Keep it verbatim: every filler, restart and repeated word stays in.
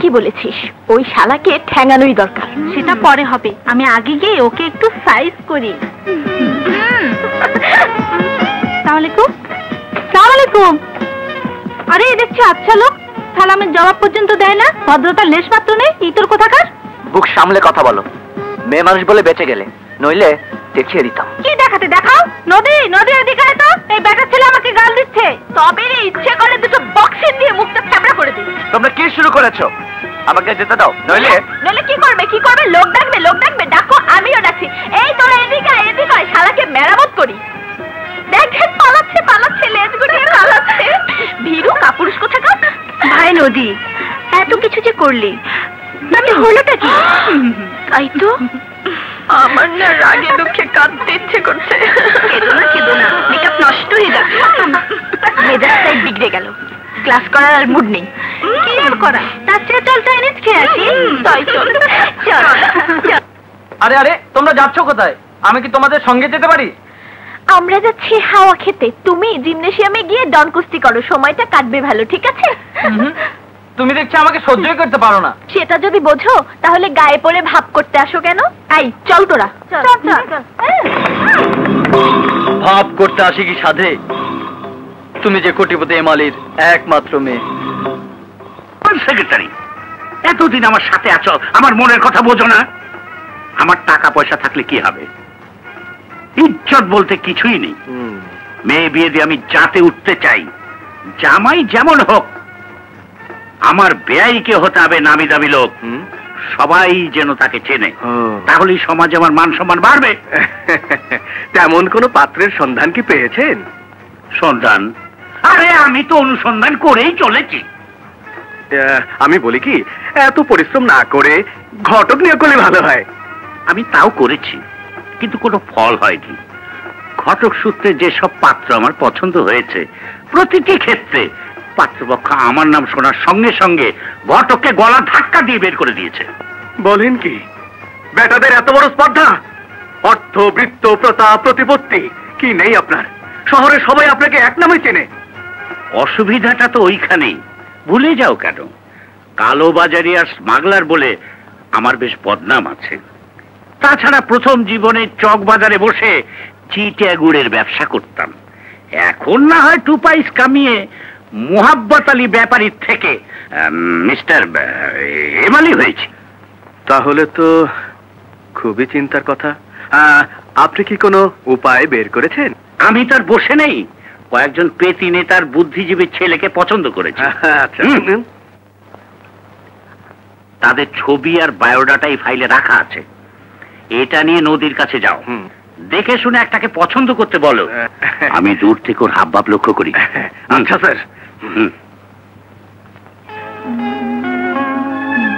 ঠিকই বলেছিস, ওই শালাকে ঠ্যাঙানোই দরকার। সেটা পরে হবে, আমি আগে গিয়ে ওকে একটু সাইজ করি। আসসালামু আলাইকুম। আসসালামু আলাইকুম। আরে দেখছি আচ্ছা লোক, সালামের জবাব পর্যন্ত দেয় না, ভদ্রতার লেশ মাত্র নেই। ইতর কোথাকার? বুক সামলে কথা বলো, মেয়ে মানুষ বলে বেঁচে গেলে, নইলে দেখিয়ে দিতাম। কি দেখাতে? দেখাও। নদী নদী এদিকে তো, এই বেটা ছেলে আমাকে গাল দিচ্ছে, তবে ইচ্ছে করে দুটো বক্সিং দিয়ে মুখটা চাপড়া করে দিই। তোমরা কি শুরু করেছো? আমাকে যেতে দাও, নইলে নইলে কি করবে? কি করবে? লোক ডাকবে, লোক ডাকবে। ডাকো, আমিও ডাকছি। এই তোরা এদিকে এদিকে, শালাকে মেরামত করি। দেখেন পালাচ্ছে পালাচ্ছে, লেজ গুটিয়ে পালাচ্ছে। ভীরু কাপুরুষ কোথাকার। ভাই নদী, এত কিছু যে করলি, তাতে হলোটা কি? তাই তো আমার না রাগে দুঃখে কাঁদতে ইচ্ছে করছে। কেঁদো না কেঁদো না, মেকআপ নষ্ট হয়ে যাবে। মেজাজটাই বিগড়ে গেল, ক্লাস করার আর মুড নেই। কি আর করা, তার চেয়ে চল চাইনিজ খেয়ে আসি। তাই চল চল। আরে আরে তোমরা যাচ্ছ কোথায়? আমি কি তোমাদের সঙ্গে যেতে পারি? আমরা যাচ্ছি হাওয়া খেতে, তুমি জিমনেশিয়ামে গিয়ে ডন কুস্তি করো, সময়টা কাটবে ভালো, ঠিক আছে? তুমি দেখছি আমাকে সহ্যই করতে পারো না। সেটা যদি বোঝো তাহলে গায়ে পড়ে ভাব করতে আসো কেন? আই চল তোরা। ভাব করতে আসি কি সাধে? তুমি যে কোটিপতি এমালির একমাত্র মেয়ে। সেক্রেটারি, এতদিন আমার সাথে আছো, আমার মনের কথা বোঝো না? আমার টাকা পয়সা থাকলে কি হবে? ইজ্জত বলতে কিছুই নেই। মেয়ে বিয়ে দিয়ে আমি যাতে উঠতে চাই, জামাই যেমন হোক, আমার বেয়াইকে হতে হবে নামি দামি লোক, সবাই যেন তাকে চেনে, তাহলেই সমাজে আমার মান সম্মান বাড়বে। তেমন কোন পাত্রের সন্ধান কি পেয়েছেন? সন্ধান? আরে আমি তো অনুসন্ধান করেই চলেছি। আমি বলি কি, এত পরিশ্রম না করে ঘটক নিয়ে করলে ভালো হয়। আমি তাও করেছি, কিন্তু কোনো ফল হয়নি। ঘটক সূত্রে যেসব পাত্র আমার পছন্দ হয়েছে, প্রতিটি ক্ষেত্রে পাত্রপক্ষ আমার নাম শোনার সঙ্গে সঙ্গে ঘটককে গলা ধাক্কা দিয়ে বের করে দিয়েছে। বলেন কি? বেটাদের এত বড় স্পর্ধা! অর্থ, বৃত্ত, প্রতাপ, প্রতিপত্তি কি নেই আপনার? শহরে সবাই আপনাকে এক নামে চেনে। অসুবিধাটা তো ওইখানেই। ভুলে যাও কেন? কালোবাজারি আর স্মাগলার বলে আমার বেশ বদনাম আছে। তাছাড়া প্রথম জীবনে চক বাজারে বসে চিটে গুড়ের ব্যবসা করতাম। এখন না হয় টু পাইস কামিয়ে মোহাব্বত আলী ব্যাপারীর থেকে মিস্টার এমালি হয়েছি। তাহলে তো খুবই চিন্তার কথা। আপনি কি কোনো উপায় বের করেছেন? আমি তার বসে নেই, কয়েকজন পেতি নেতার বুদ্ধিজীবী ছেলেকে পছন্দ করেছি। তাদের ছবি আর বায়োডাটাই ফাইলে রাখা আছে। এটা নিয়ে নদীর কাছে যাও, দেখে শুনে একটাকে পছন্দ করতে বলো। আমি দূর থেকে ওর হাবভাব লক্ষ্য করি। আচ্ছা স্যার।